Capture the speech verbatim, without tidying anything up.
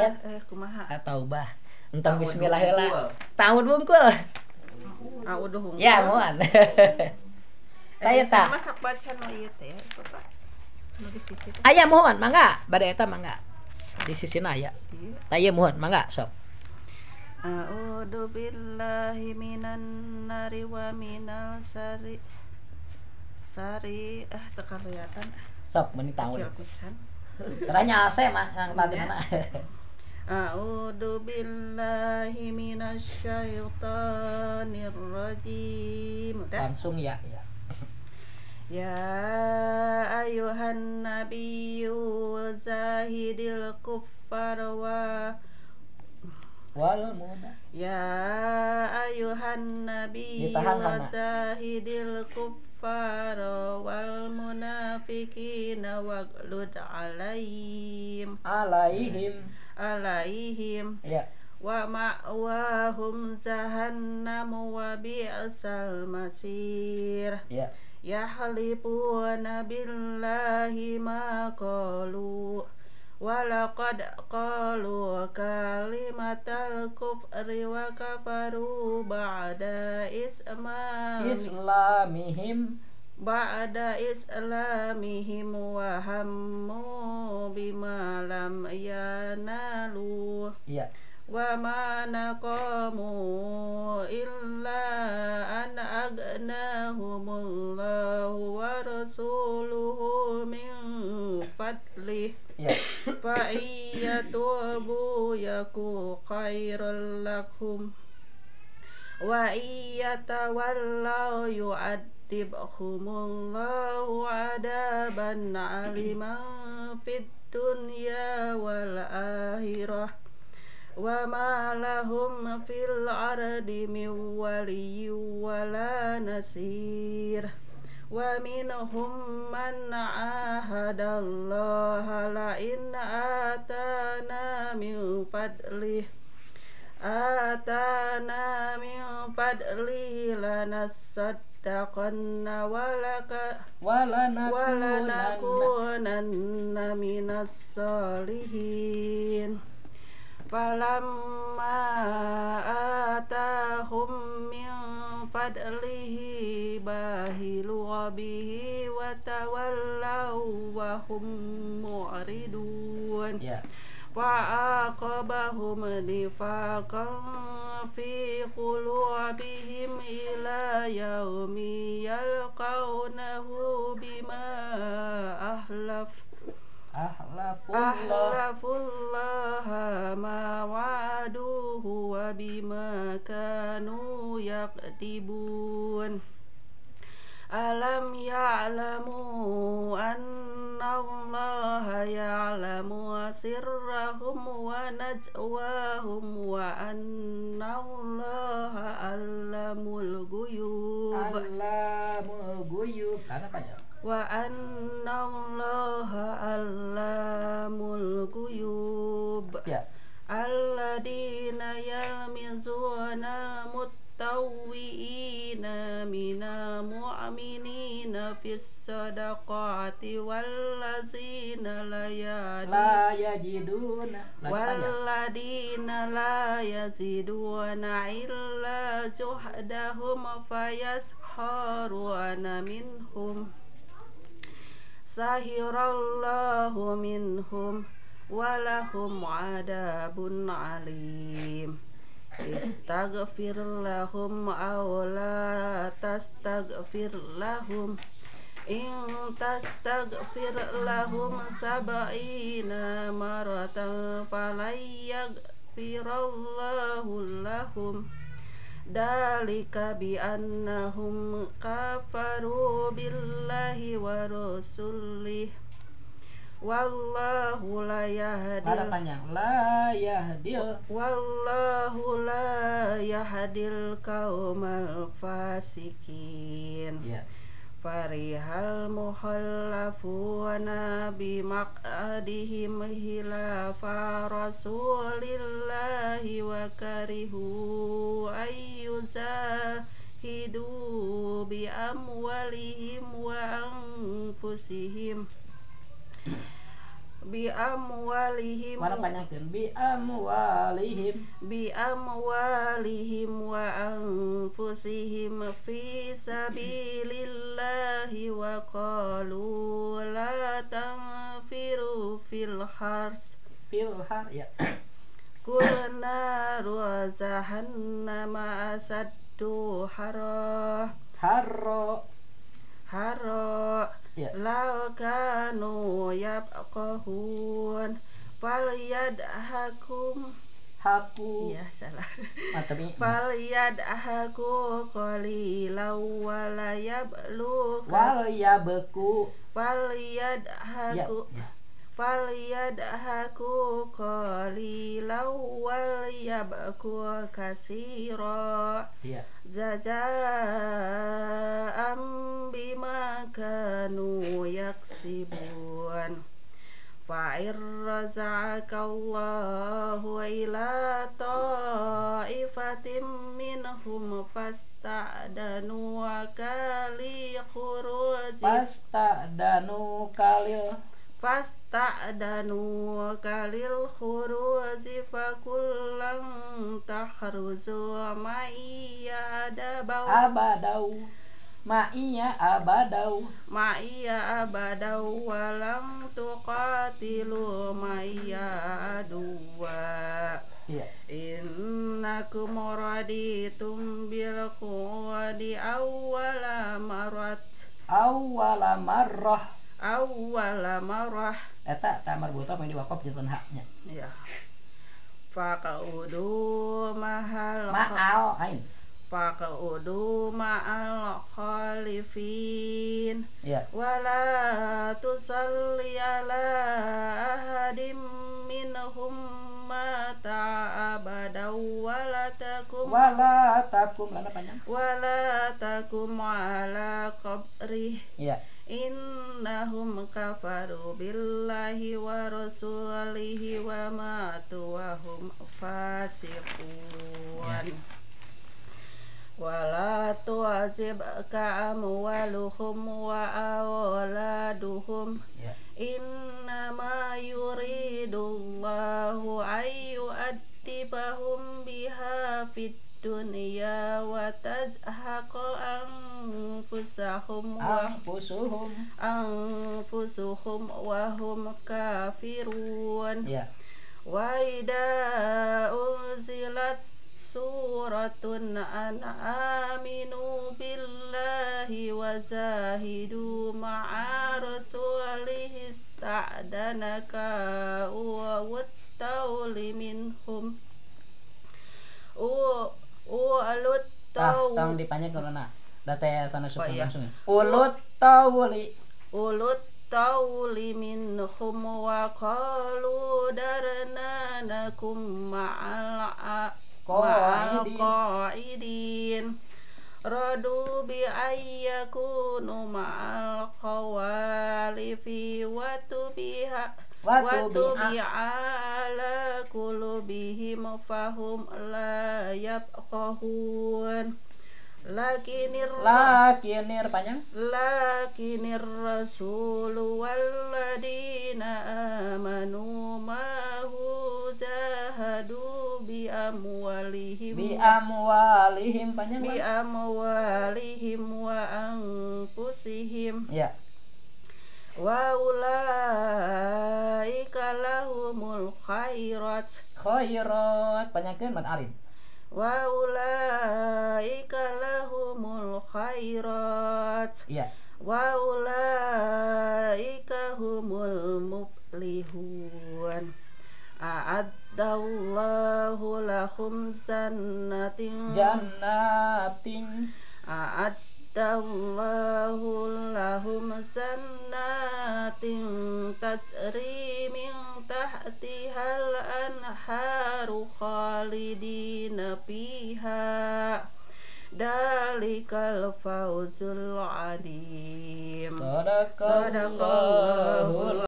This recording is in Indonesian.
ayat eh kumaha Taubah entang bismillah heula tahun bungkul auduh hungkul ya moal taya ta masak baca nu ieu teh Bapak nu di sisi teh aya mohon mangga bade eta mangga di sisina aya taya mohon mangga sok a'udzu billahi minan nari wa minal sari sari ah teu kelihatan sok meuni tahun kecil pisan teranya ase mah ngang tadi mana a'udzu billahi minasyaitonir rajim langsung ya ya ya ayuhan nabiyyu zahidil kuffar wa wal muda ya ayuhan nabiyyu Ditahan, zahidil kuffar wal munafiqina waghlud alaihim alaihim alaihim ya wa ma'wahum jahannam wa bi'sal masir ya yahlifuna billahi ma qalu wa laqad qalu kalimatal kufri wa kafaru ba'da isma islamihim ba'da islamihim wa hammu bima lam yanalu ya wa ma naqamu illa an aghnahumullahu wa rasuluhu min fadlih ya fa iyatubu yaku khairal lakum wa iyatawallaw yu'adzibhumullahu adaban aliman fid dunya wal akhirah wa ma lahum fil ardi min waliyyin wala nasir wa minhum man ahadallaha la in atana min fadlih atana min fadlih lanasaddaqanna walaka walanakunanna minas solihin falamma atahum min fadlihi bahilu bihi wa tawallaw wa hum mu'ridun ya fa'aqabahum nifaqan fi qulubihim ila yaumi yalqawnahu bima ahlaf ahlafullaha ma wa'aduhu wa bima kanu yaqtibun alam ya'lamu anna allaha ya'lamu sirrahum wa najwahum wa anna allaha allamul ghuyub allamul ghuyub karena apa ya wa anna allaha allamul ghuyub ya alladina yalmizuna mutawwi'ina minal mu'minina fis sadaqati wallazina la yajiduna walladina la yaziduna illa juhdahum fayasharuna minhum sahirallahu minhum walahum adabun alim istaghfir lahum aw la tastaghfir lahum in tastaghfir lahum sab'ina maratan falayaghfirallahu lahum dalika bi annahum kafaru billahi wa rasulih wallahu la yahdil para panjang la yahdil wallahu la yahdil qaumal fasikin ya farihal mukhallafuna bimaqadihim hilafa rasulillahi wa karihu ayyuzahidu bi amwalihim wa anfusihim bi amwalihim mana panjangkeun bi amwalihim bi amwalihim wa anfusihim fi sabilillahi wa qalu la tanfiru fil hars fil har ya qul naru jahannama asaddu harah harro haro ya law kanu yafqahun falyadhakum haku iya salah mantap ini falyadhaku qalilan wa la yablu wal ya beku ya, falyadhaku ya. falyadhaku qalilan wal yabku katsira ya jazaa'an bima kanu yaksibun fa'ir razaqallahu ila ta'ifatin minhum fasta'danu wa kali khuruji pasta'danu kalil fasta'danu kalil khuruji fakullan takhruju ma'iya adabau abadau ma'iya abadau ma'iya abadau walam tuqatilu ma'iya aduwa iya innakum raditum bil quwwati awwala marat awwala marrah awwala marah eta tak marbutah yang diwakaf jantan haknya ya faqaudu mahal ma'al ain faqaudu ma'al khalifin ya wala tusalli ala ahadim minhum mata abadaw wala takum wala takum lana panjang wala takum ala qabrih ya innahum kafaru billahi wa rasulihi wa matu wa hum fasiqun ya. wala tu'azibka amwaluhum wa awladuhum ya innama yuridullahu ayyu'addibahum biha fid dunya wa tazhaqa anfusahum wa anfusuhum anfusuhum wa hum kafirun ya wa idza unzilat suratun an aminu billahi wa zahidu ma'a rasulihi ista'danaka wa wattawli minhum u ulut ah taw tong dipanjang karena data tanah suku Oh, iya. langsung ya ulut tawli ulut tawli minhum wa qalu darna nakum ma'al ma'al Qaidin. qaidin radu bi ayyakunu ma'al khawalifi wa tubiha wa tubi'a ala qulubihim fahum la yafqahun lakinir lakinir panjang lakinir rasulu walladina amanu ma'hu jahadu bi amwalihim bi amwalihim panjang bi Bang. amwalihim wa anfusihim ya wa ulaika lahumul khairat khairat panjangkeun man arid wa ulaika lahumul khairat ya wa ulaika humul muflihun a'addallahu lahum jannatin jannatin a'addallahu lahum jannatin tajri min tahtihal anharu khalidina fiha dalikal fawzul adim sadaqallahul